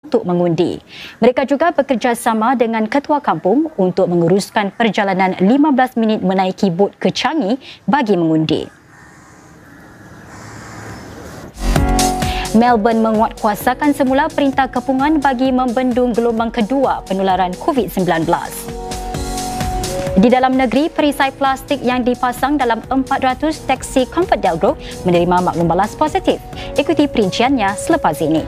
untuk mengundi. Mereka juga bekerjasama dengan ketua kampung untuk menguruskan perjalanan 15 minit menaiki bot ke Changi bagi mengundi. Melbourne menguatkuasakan semula perintah kepungan bagi membendung gelombang kedua penularan COVID-19. Di dalam negeri, perisai plastik yang dipasang dalam 400 teksi ComfortDelGro menerima maklum balas positif. Ikuti perinciannya selepas ini.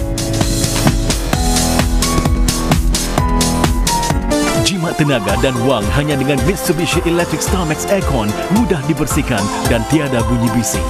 Jimat tenaga dan wang hanya dengan Mitsubishi Electric StarMax Aircon, mudah dibersihkan dan tiada bunyi bising.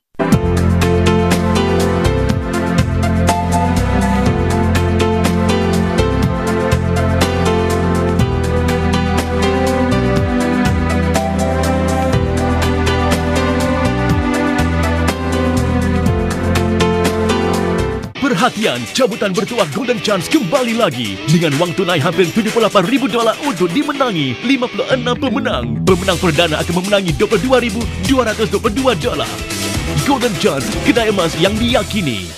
Perhatian, cabutan bertuah Golden Chance kembali lagi dengan wang tunai hampir $78,000 untuk dimenangi 56 pemenang. Pemenang perdana akan memenangi $22,222. Golden Chance, kedai emas yang diyakini.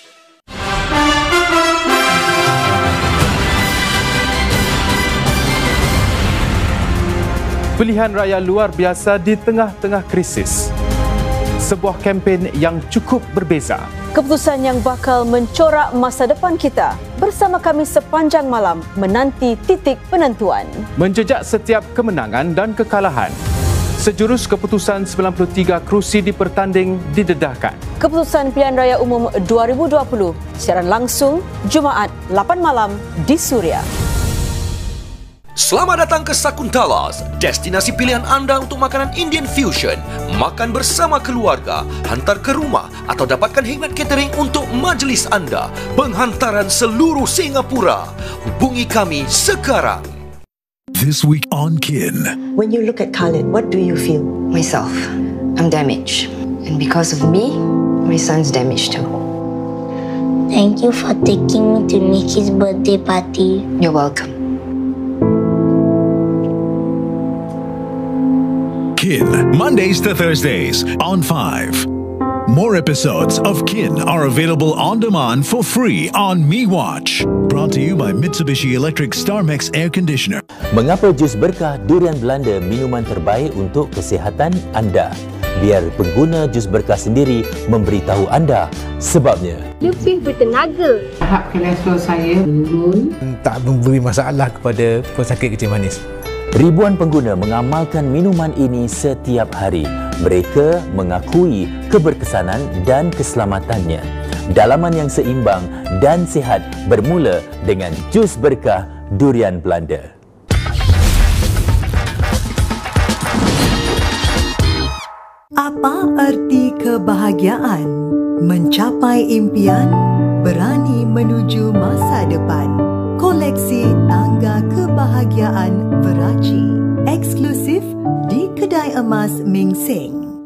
Pilihan raya luar biasa di tengah-tengah krisis. Sebuah kempen yang cukup berbeza. Keputusan yang bakal mencorak masa depan kita. Bersama kami sepanjang malam menanti titik penentuan. Menjejak setiap kemenangan dan kekalahan. Sejurus keputusan 93 kerusi dipertanding didedahkan. Keputusan Pilihan Raya Umum 2020 siaran langsung Jumaat 8 malam di Suria. Selamat datang ke Sakuntalas, destinasi pilihan anda untuk makanan Indian Fusion. Makan bersama keluarga, hantar ke rumah atau dapatkan khidmat catering untuk majlis anda. Penghantaran seluruh Singapura. Hubungi kami sekarang. This week on Kin. When you look at Khalid, what do you feel? Myself, I'm damaged. And because of me, my son's damaged too. Thank you for taking me to Nikki's birthday party. You're welcome. Kin, Mondays to Thursdays on 5. More episodes of Kin are available on demand for free on MeWatch. Brought to you by Mitsubishi Electric StarMax Air Conditioner. Mengapa jus berkah durian Belanda minuman terbaik untuk kesihatan anda? Biar pengguna jus berkah sendiri memberitahu anda sebabnya. Lebih bertenaga. Tahap kolesterol saya menurun. Tak memberi masalah kepada pesakit kecil manis. Ribuan pengguna mengamalkan minuman ini setiap hari. Mereka mengakui keberkesanan dan keselamatannya. Dalaman yang seimbang dan sihat bermula dengan jus berkah durian Belanda. Apa arti kebahagiaan? Mencapai impian, berani menuju masa depan. Koleksi tangga kebahagiaan Veraci. Eksklusif di Kedai Emas Ming Seng.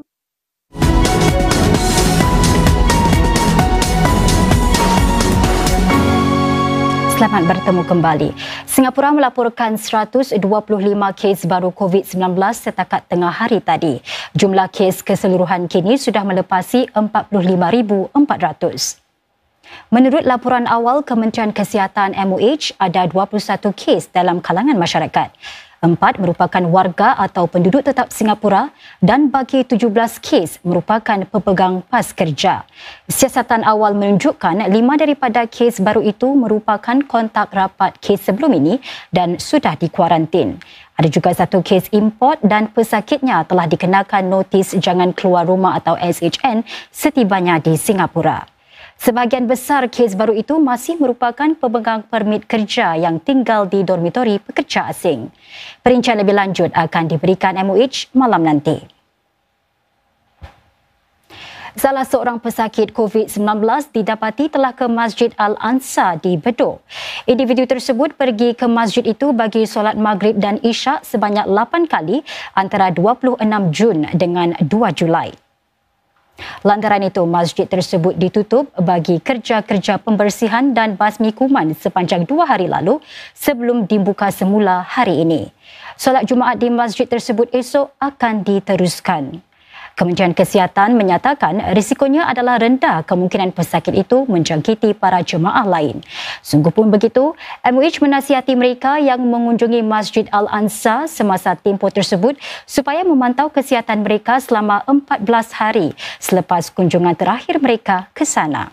Selamat bertemu kembali. Singapura melaporkan 125 kes baru COVID-19 setakat tengah hari tadi. Jumlah kes keseluruhan kini sudah melepasi 45,400. Menurut laporan awal Kementerian Kesihatan MOH, ada 21 kes dalam kalangan masyarakat. 4 merupakan warga atau penduduk tetap Singapura dan bagi 17 kes merupakan pepegang pas kerja. Siasatan awal menunjukkan 5 daripada kes baru itu merupakan kontak rapat kes sebelum ini dan sudah dikuarantin. Ada juga 1 kes import dan pesakitnya telah dikenakan notis jangan keluar rumah atau SHN setibanya di Singapura. Sebahagian besar kes baru itu masih merupakan pemegang permit kerja yang tinggal di dormitori pekerja asing. Perincian lebih lanjut akan diberikan MOH malam nanti. Salah seorang pesakit COVID-19 didapati telah ke Masjid Al-Ansar di Bedok. Individu tersebut pergi ke masjid itu bagi solat maghrib dan isyak sebanyak 8 kali antara 26 Jun dengan 2 Julai. Lantaran itu, masjid tersebut ditutup bagi kerja-kerja pembersihan dan basmi kuman sepanjang 2 hari lalu sebelum dibuka semula hari ini. Solat Jumaat di masjid tersebut esok akan diteruskan. Kementerian Kesihatan menyatakan risikonya adalah rendah kemungkinan pesakit itu menjangkiti para jemaah lain. Sungguh pun begitu, MUH menasihati mereka yang mengunjungi Masjid Al-Aqsa semasa tempoh tersebut supaya memantau kesihatan mereka selama 14 hari selepas kunjungan terakhir mereka ke sana.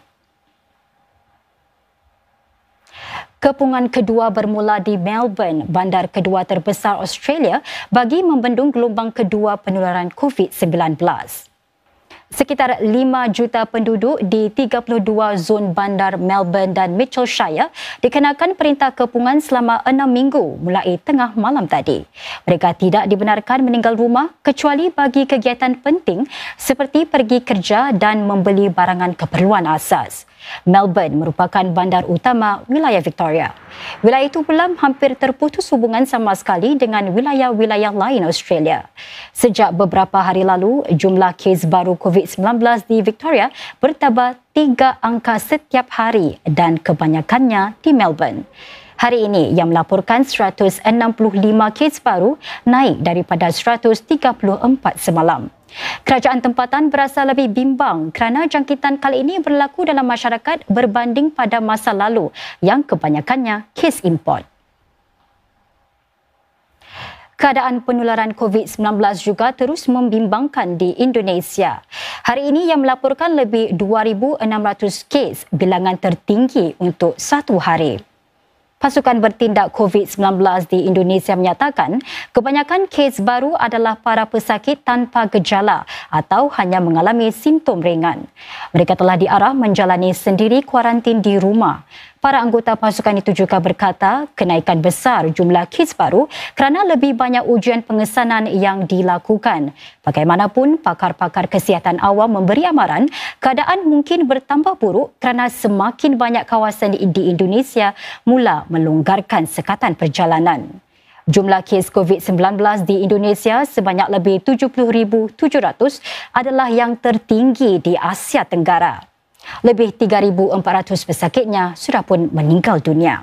Kepungan kedua bermula di Melbourne, bandar kedua terbesar Australia, bagi membendung gelombang kedua penularan COVID-19. Sekitar 5 juta penduduk di 32 zon bandar Melbourne dan Mitchellshire dikenakan perintah kepungan selama 6 minggu mulai tengah malam tadi. Mereka tidak dibenarkan meninggal rumah kecuali bagi kegiatan penting seperti pergi kerja dan membeli barangan keperluan asas. Melbourne merupakan bandar utama wilayah Victoria. Wilayah itu pula hampir terputus hubungan sama sekali dengan wilayah-wilayah lain Australia. Sejak beberapa hari lalu, jumlah kes baru COVID-19 di Victoria bertambah 3 angka setiap hari dan kebanyakannya di Melbourne. Hari ini yang melaporkan 165 kes baru naik daripada 134 semalam. Kerajaan tempatan berasa lebih bimbang kerana jangkitan kali ini berlaku dalam masyarakat berbanding pada masa lalu yang kebanyakannya kes import. Keadaan penularan COVID-19 juga terus membimbangkan di Indonesia. Hari ini yang melaporkan lebih 2,600 kes, bilangan tertinggi untuk satu hari. Pasukan bertindak COVID-19 di Indonesia menyatakan kebanyakan kes baru adalah para pesakit tanpa gejala atau hanya mengalami simptom ringan. Mereka telah diarah menjalani sendiri kuarantin di rumah. Para anggota pasukan itu juga berkata kenaikan besar jumlah kes baru kerana lebih banyak ujian pengesanan yang dilakukan. Bagaimanapun, pakar-pakar kesihatan awam memberi amaran keadaan mungkin bertambah buruk kerana semakin banyak kawasan di Indonesia mula melonggarkan sekatan perjalanan. Jumlah kes COVID-19 di Indonesia sebanyak lebih 70,700 adalah yang tertinggi di Asia Tenggara. Lebih 3,400 pesakitnya sudah pun meninggal dunia.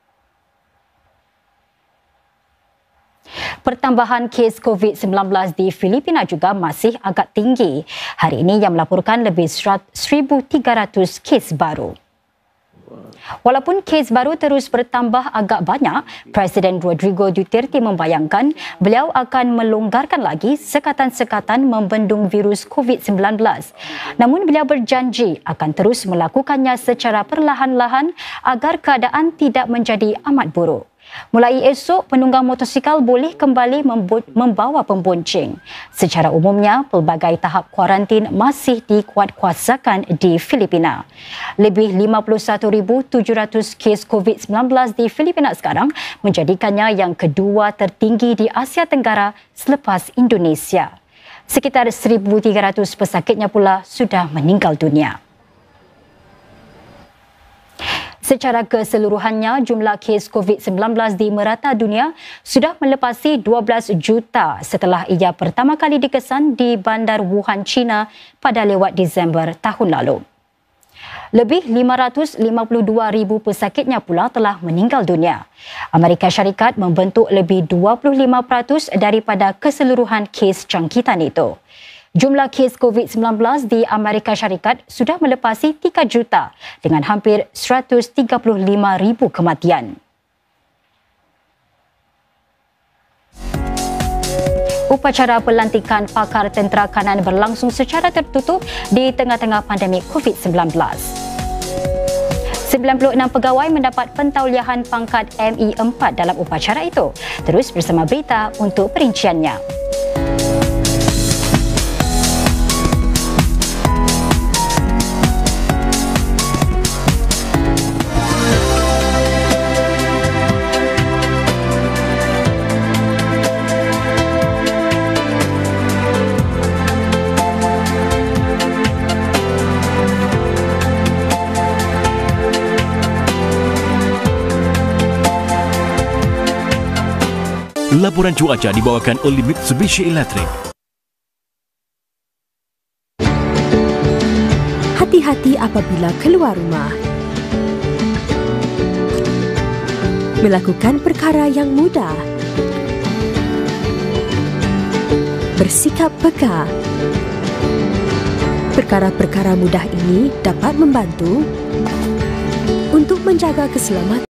Pertambahan kes COVID-19 di Filipina juga masih agak tinggi. Hari ini yang melaporkan lebih 1,300 kes baru. Walaupun kes baru terus bertambah agak banyak, Presiden Rodrigo Duterte membayangkan beliau akan melonggarkan lagi sekatan-sekatan membendung virus COVID-19. Namun beliau berjanji akan terus melakukannya secara perlahan-lahan agar keadaan tidak menjadi amat buruk. Mulai esok, penunggang motosikal boleh kembali membawa pembonceng. Secara umumnya, pelbagai tahap kuarantin masih dikuatkuasakan di Filipina. Lebih 51,700 kes COVID-19 di Filipina sekarang menjadikannya yang kedua tertinggi di Asia Tenggara selepas Indonesia. Sekitar 1,300 pesakitnya pula sudah meninggal dunia. Secara keseluruhannya, jumlah kes COVID-19 di merata dunia sudah melepasi 12 juta setelah ia pertama kali dikesan di bandar Wuhan, China pada lewat Disember tahun lalu. Lebih 552,000 pesakitnya pula telah meninggal dunia. Amerika Syarikat membentuk lebih 25% daripada keseluruhan kes jangkitan itu. Jumlah kes COVID-19 di Amerika Syarikat sudah melepasi 3 juta dengan hampir 135,000 kematian. Upacara pelantikan pakar tentera kanan berlangsung secara tertutup di tengah-tengah pandemik COVID-19. 96 pegawai mendapat pentauliahan pangkat ME4 dalam upacara itu. Terus bersama berita untuk perinciannya. Laporan cuaca dibawakan oleh Mitsubishi Electric. Hati-hati apabila keluar rumah. Melakukan perkara yang mudah. Bersikap peka. perkara-perkara mudah ini dapat membantu untuk menjaga keselamatan